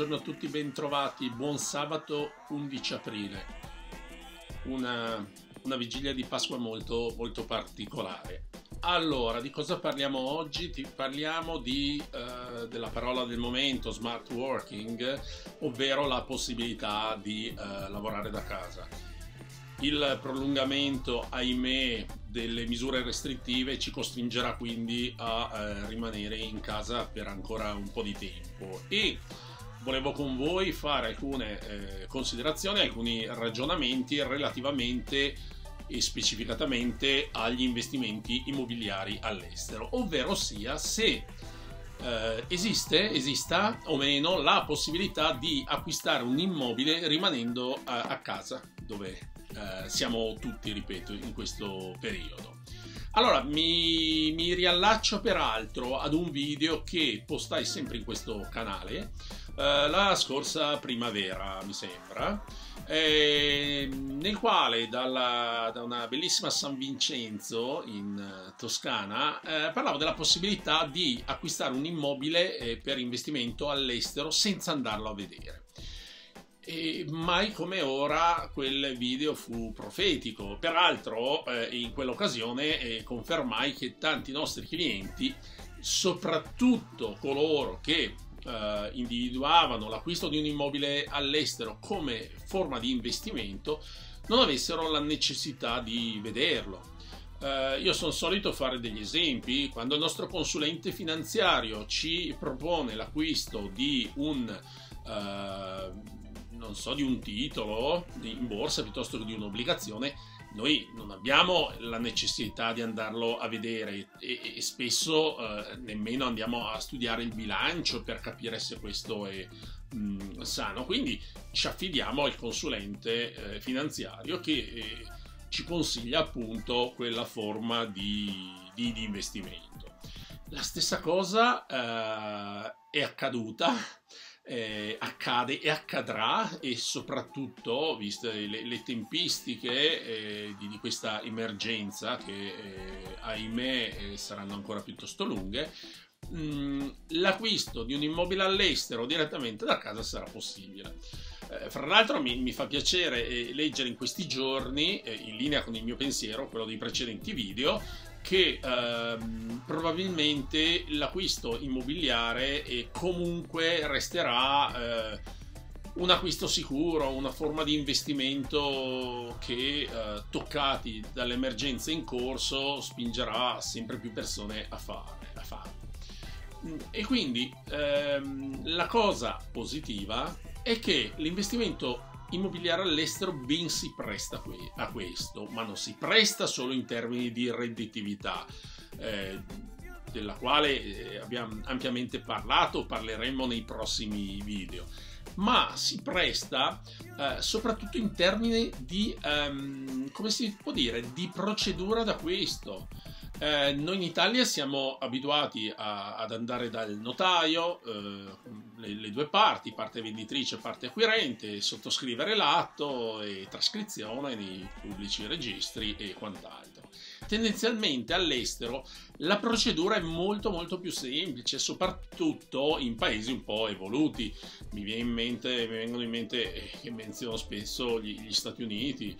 buongiorno a tutti, bentrovati, buon sabato 11 aprile, una vigilia di Pasqua molto, molto particolare. Allora, di cosa parliamo oggi? Parliamo della parola del momento, smart working, ovvero la possibilità di lavorare da casa. Il prolungamento, ahimè, delle misure restrittive ci costringerà quindi a rimanere in casa per ancora un po' di tempo e volevo con voi fare alcune considerazioni, alcuni ragionamenti relativamente e specificatamente agli investimenti immobiliari all'estero, ovvero sia se esista o meno la possibilità di acquistare un immobile rimanendo a casa dove siamo tutti, ripeto, in questo periodo. Allora, mi riallaccio peraltro ad un video che postai sempre in questo canale la scorsa primavera, mi sembra, nel quale da una bellissima San Vincenzo in Toscana parlavo della possibilità di acquistare un immobile per investimento all'estero senza andarlo a vedere. E mai come ora quel video fu profetico. Peraltro in quell'occasione confermai che tanti nostri clienti, soprattutto coloro che individuavano l'acquisto di un immobile all'estero come forma di investimento, non avessero la necessità di vederlo. Io sono solito fare degli esempi. Quando il nostro consulente finanziario ci propone l'acquisto di non so, di un titolo in borsa piuttosto che di un'obbligazione, noi non abbiamo la necessità di andarlo a vedere e spesso nemmeno andiamo a studiare il bilancio per capire se questo è sano. Quindi ci affidiamo al consulente finanziario che ci consiglia appunto quella forma di investimento. La stessa cosa è accaduta. Accade e accadrà, e soprattutto viste le tempistiche di questa emergenza che ahimè saranno ancora piuttosto lunghe, l'acquisto di un immobile all'estero direttamente da casa sarà possibile. Fra l'altro mi fa piacere leggere in questi giorni, in linea con il mio pensiero, quello dei precedenti video, che probabilmente l'acquisto immobiliare comunque resterà un acquisto sicuro, una forma di investimento che toccati dall'emergenza in corso spingerà sempre più persone a farlo. E quindi la cosa positiva è che l'investimento immobiliare all'estero ben si presta a questo, ma non si presta solo in termini di redditività, della quale abbiamo ampiamente parlato, parleremo nei prossimi video, ma si presta soprattutto in termini di, come si può dire, di procedura d'acquisto. Noi in Italia siamo abituati ad andare dal notaio, le due parti, parte venditrice e parte acquirente, sottoscrivere l'atto e trascrizione nei pubblici registri e quant'altro. Tendenzialmente all'estero la procedura è molto molto più semplice, soprattutto in paesi un po' evoluti. Mi vengono in mente, che menziono spesso, gli Stati Uniti,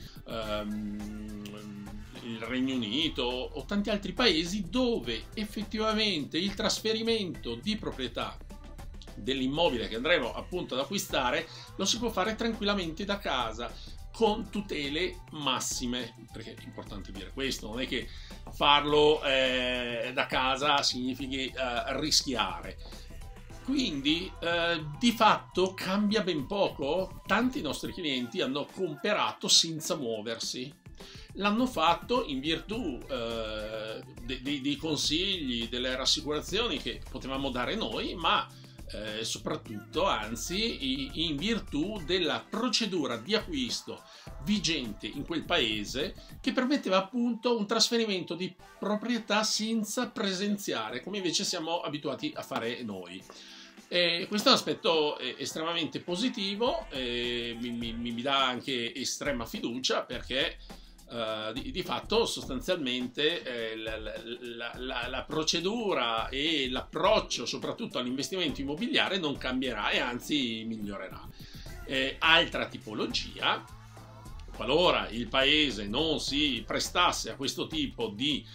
il Regno Unito o tanti altri paesi dove effettivamente il trasferimento di proprietà dell'immobile che andremo appunto ad acquistare lo si può fare tranquillamente da casa con tutele massime, perché è importante dire questo, non è che farlo da casa significhi rischiare. Quindi di fatto cambia ben poco. Tanti nostri clienti hanno comprato senza muoversi. L'hanno fatto in virtù dei consigli, delle rassicurazioni che potevamo dare noi, ma soprattutto, anzi, in virtù della procedura di acquisto vigente in quel paese, che permetteva appunto un trasferimento di proprietà senza presenziare, come invece siamo abituati a fare noi. Questo è un aspetto estremamente positivo, mi dà anche estrema fiducia, perché di fatto sostanzialmente la procedura e l'approccio soprattutto all'investimento immobiliare non cambierà e anzi migliorerà. Altra tipologia, qualora il paese non si prestasse a questo tipo di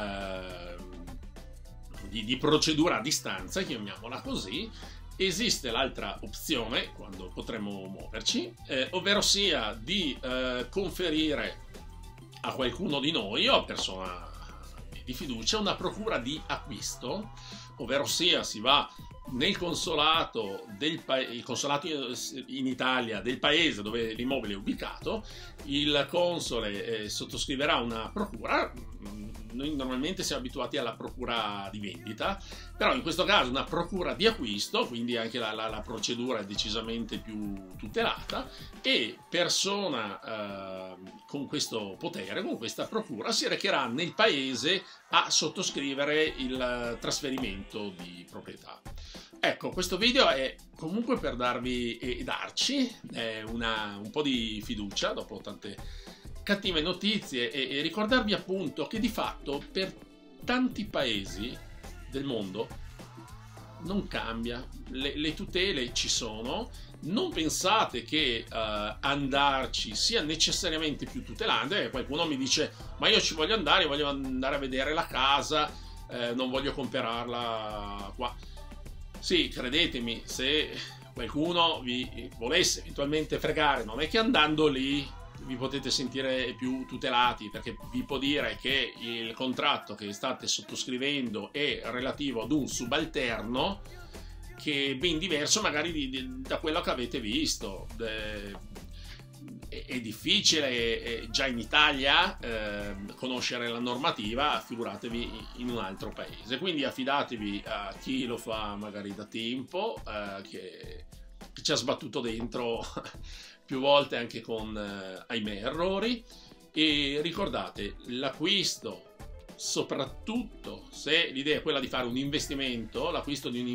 procedura a distanza, chiamiamola così, esiste l'altra opzione quando potremo muoverci, ovvero sia di conferire a qualcuno di noi o a persona di fiducia una procura di acquisto, ovvero sia si va nel consolato il consolato in Italia del paese dove l'immobile è ubicato, il console sottoscriverà una procura. Noi normalmente siamo abituati alla procura di vendita, però in questo caso una procura di acquisto, quindi anche la procedura è decisamente più tutelata, e persona con questo potere, con questa procura, si recherà nel paese a sottoscrivere il trasferimento di proprietà. Ecco, questo video è comunque per darvi e darci un po' di fiducia dopo tante cattive notizie e ricordarvi appunto che di fatto per tanti paesi del mondo non cambia, le tutele ci sono. Non pensate che andarci sia necessariamente più tutelante. Qualcuno mi dice: ma io ci voglio andare a vedere la casa, non voglio comprarla qua. Sì, credetemi, se qualcuno vi volesse eventualmente fregare, non è che andando lì vi potete sentire più tutelati, perché vi può dire che il contratto che state sottoscrivendo è relativo ad un subalterno che è ben diverso magari da quello che avete visto. È difficile già in Italia conoscere la normativa, figuratevi in un altro paese. Quindi affidatevi a chi lo fa magari da tempo, che ci ha sbattuto dentro più volte anche con, ahimè, errori. E ricordate, l'acquisto, soprattutto se l'idea è quella di fare un investimento, l'acquisto di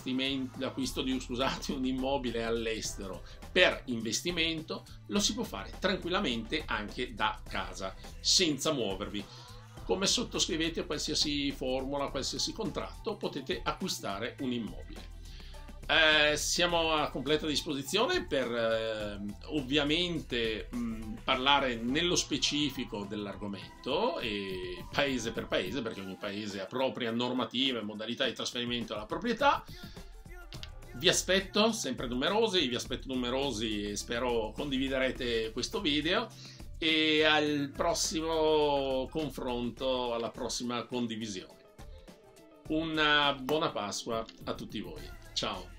un immobile all'estero per investimento, lo si può fare tranquillamente anche da casa, senza muovervi. Come sottoscrivete qualsiasi formula, qualsiasi contratto, potete acquistare un immobile. Siamo a completa disposizione per ovviamente parlare nello specifico dell'argomento e paese per paese, perché ogni paese ha propria normativa e modalità di trasferimento della proprietà. Vi aspetto sempre numerosi, e spero condividerete questo video, e al prossimo confronto, alla prossima condivisione. Una buona Pasqua a tutti voi. Ciao!